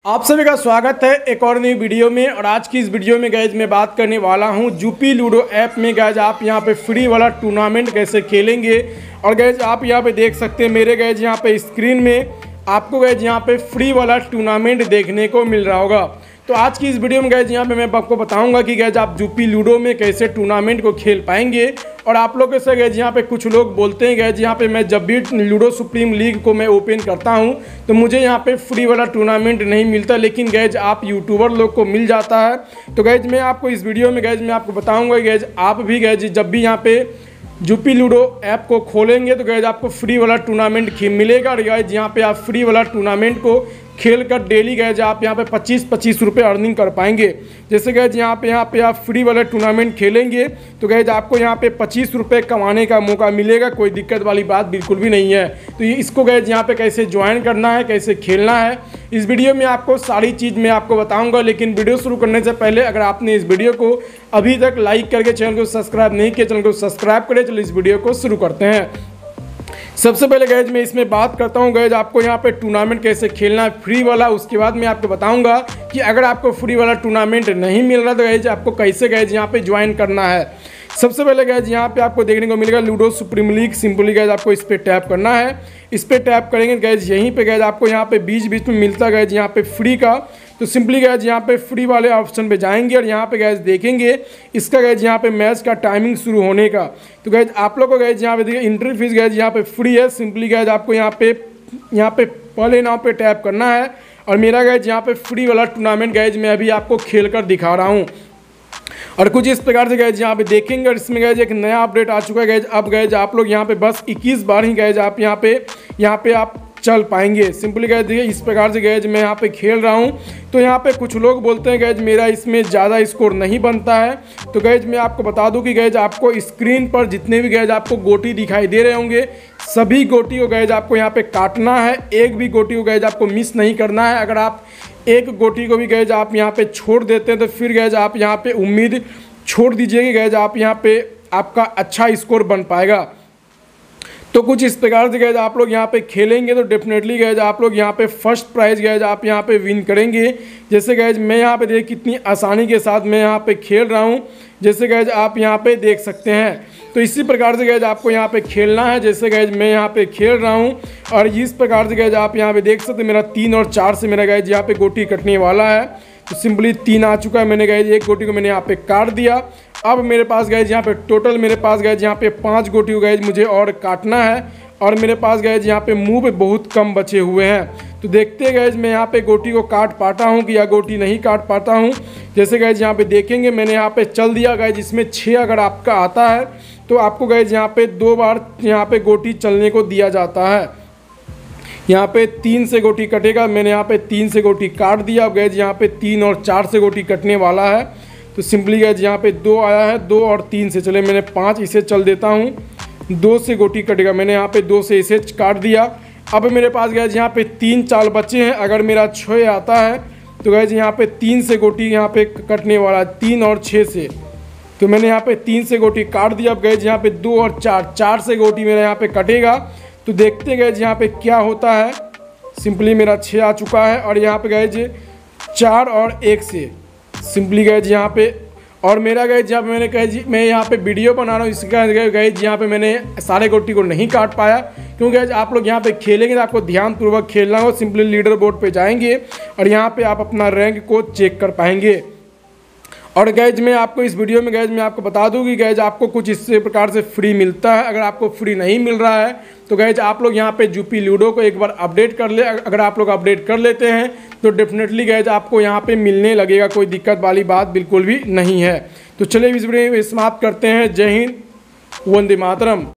आप सभी का स्वागत है एक और नई वीडियो में। और आज की इस वीडियो में गैज मैं बात करने वाला हूं जुपी लूडो ऐप में गैज आप यहां पे फ्री वाला टूर्नामेंट कैसे खेलेंगे। और गैज आप यहां पे देख सकते हैं मेरे गैज यहां पे स्क्रीन में आपको गैज यहां पे फ्री वाला टूर्नामेंट देखने को मिल रहा होगा। तो आज की इस वीडियो में गैज यहाँ पे मैं आपको बताऊंगा कि गैज आप जुपी लूडो में कैसे टूर्नामेंट को खेल पाएंगे। और आप लोगों से गैज यहाँ पे कुछ लोग बोलते हैं गैज यहाँ पे मैं जब भी लूडो सुप्रीम लीग को मैं ओपन करता हूँ तो मुझे यहाँ पे फ्री वाला टूर्नामेंट नहीं मिलता, लेकिन गैज आप यूट्यूबर लोग को मिल जाता है। तो गैज मैं आपको इस वीडियो में गैज मैं आपको बताऊँगा गैज आप भी गैज जब भी यहाँ पे जुपी लूडो ऐप को खोलेंगे तो गैज आपको फ्री वाला टूर्नामेंट मिलेगा। और गैज यहाँ पे आप फ्री वाला टूर्नामेंट को खेल कर डेली गैज आप यहाँ पे 25-25 रुपये अर्निंग कर पाएंगे। जैसे गैज यहाँ पे आप फ्री वाला टूर्नामेंट खेलेंगे तो गैज आपको यहाँ पे 25 रुपये कमाने का मौका मिलेगा, कोई दिक्कत वाली बात बिल्कुल भी नहीं है। तो ये इसको गैज यहाँ पे कैसे ज्वाइन करना है, कैसे खेलना है, इस वीडियो में आपको सारी चीज़ मैं आपको बताऊँगा। लेकिन वीडियो शुरू करने से पहले अगर आपने इस वीडियो को अभी तक लाइक करके चैनल को सब्सक्राइब नहीं किया, चैनल को सब्सक्राइब करें। चलो इस वीडियो को शुरू करते हैं। सबसे पहले गैज मैं इसमें बात करता हूँ गैज आपको यहाँ पे टूर्नामेंट कैसे खेलना है फ्री वाला। उसके बाद मैं आपको बताऊँगा कि अगर आपको फ्री वाला टूर्नामेंट नहीं मिल रहा तो गैज आपको कैसे गैज यहाँ पे ज्वाइन करना है। सबसे पहले गैज यहाँ पे आपको देखने को मिलेगा ludo supreme league. Simply guys आपको इस पर टैप करना है। इस पर टैप करेंगे गैज यहीं पे गैज आपको यहाँ पे बीच बीच में मिलता है गैज यहाँ पे फ्री का। तो सिंपली गैज यहाँ पे फ्री वाले ऑप्शन पे जाएंगे और यहाँ पे गैज देखेंगे इसका गैज यहाँ पे मैच का टाइमिंग शुरू होने का। तो गैज आप लोग को गैज यहाँ पे देखिए एंट्री फीस गैज यहाँ पे फ्री है। सिंपली गैज आपको यहाँ पे पहले नाव पे टैप करना है। और मेरा गैज यहाँ पे फ्री वाला टूर्नामेंट गैज मैं अभी आपको खेल कर दिखा रहा हूँ। और कुछ इस प्रकार से गैज यहाँ पे देखेंगे और इसमें गैज एक नया अपडेट आ चुका है गैज। अब गैज आप लोग यहाँ पे बस 21 बार ही गैज आप यहाँ पे आप चल पाएंगे। सिंपली गैज देखिए इस प्रकार से गैज मैं यहाँ पे खेल रहा हूँ। तो यहाँ पे कुछ लोग बोलते हैं गैज मेरा इसमें ज़्यादा स्कोर नहीं बनता है। तो गैज मैं आपको बता दूँ कि गैज आपको स्क्रीन पर जितने भी गैज आपको गोटी दिखाई दे रहे होंगे सभी गोटी को गैज आपको यहाँ पे काटना है। एक भी गोटी को गैज आपको मिस नहीं करना है। अगर आप एक गोटी को भी गैज आप यहाँ पे छोड़ देते हैं तो फिर गैज आप यहाँ पे उम्मीद छोड़ दीजिए कि गैज आप यहाँ पे आपका अच्छा स्कोर बन पाएगा। तो कुछ इस प्रकार से गैज आप लोग यहाँ पे खेलेंगे तो डेफिनेटली गैज आप लोग यहाँ पे फर्स्ट प्राइज़ गैज आप यहाँ पे विन करेंगे। जैसे गैज मैं यहाँ पे देख कितनी आसानी के साथ मैं यहाँ पे खेल रहा हूँ, जैसे गैज आप यहाँ पे देख सकते हैं। तो इसी प्रकार से गैज आपको यहाँ पे खेलना है। जैसे गैज मैं यहाँ पे खेल रहा हूँ और इस प्रकार से गैज आप यहाँ पे देख सकते हैं मेरा 3 और 4 से मेरा गैज यहाँ पे गोटी कटने वाला है। तो सिंपली 3 आ चुका है। मैंने गैज एक गोटी को मैंने यहाँ पे काट दिया। अब मेरे पास गैज यहाँ पे टोटल मेरे पास गैज यहाँ पे 5 गोटी को गैज मुझे और काटना है। और मेरे पास गैज यहाँ पे मूव बहुत कम बचे हुए हैं। तो देखते हैं गैज मैं यहाँ पे गोटी को काट पाता हूँ कि या गोटी नहीं काट पाता हूँ। जैसे गैज यहाँ पे देखेंगे मैंने यहाँ पे चल दिया गैज। इसमें 6 अगर आपका आता है तो आपको गैज यहाँ पे 2 बार यहाँ पे गोटी चलने को दिया जाता है। यहाँ पे 3 से गोटी कटेगा। मैंने यहाँ पे 3 से गोटी काट दिया। अब गैज यहाँ पे 3 और 4 से गोटी कटने वाला है। तो सिंपली गैज यहाँ पे 2 आया है, 2 और 3 से चले मैंने 5 इसे चल देता हूँ। 2 से गोटी कटेगा। मैंने यहाँ पे 2 से इसे काट दिया। अब मेरे पास गैज यहाँ पे 3 चाल बचे हैं। अगर मेरा 6 आता है तो गैज यहाँ पे 3 से गोटी यहाँ पे कटने वाला है, 3 और 6 से। तो मैंने यहाँ पे 3 से गोटी काट दिया। अब गैज यहाँ पे 2 और 4 से गोटी मेरा यहाँ पे कटेगा। तो देखते गैज यहाँ पे क्या होता है। सिंपली मेरा 6 आ चुका है और यहाँ पे गैज 4 और 1 से सिंपली गैज यहाँ पे। और मेरा गैज जब मैंने गैज मैं यहाँ पे वीडियो बना रहा हूँ इसका गैज यहाँ पे मैंने सारे गोटी को नहीं काट पाया, क्योंकि गैज आप लोग यहाँ पे खेलेंगे तो आपको ध्यानपूर्वक खेलना हो। सिंपली लीडर बोर्ड पे जाएंगे और यहाँ पे आप अपना रैंक को चेक कर पाएंगे। और गैज मैं आपको इस वीडियो में गैज मैं आपको बता दूं कि गैज आपको कुछ इस प्रकार से फ्री मिलता है। अगर आपको फ्री नहीं मिल रहा है तो गैज आप लोग यहाँ पे जुपी लूडो को एक बार अपडेट कर ले। अगर आप लोग अपडेट कर लेते हैं तो डेफिनेटली गैज आपको यहाँ पे मिलने लगेगा, कोई दिक्कत वाली बात बिल्कुल भी नहीं है। तो चलिए इस वीडियो में समाप्त करते हैं। जय हिंद, वंदे मातरम।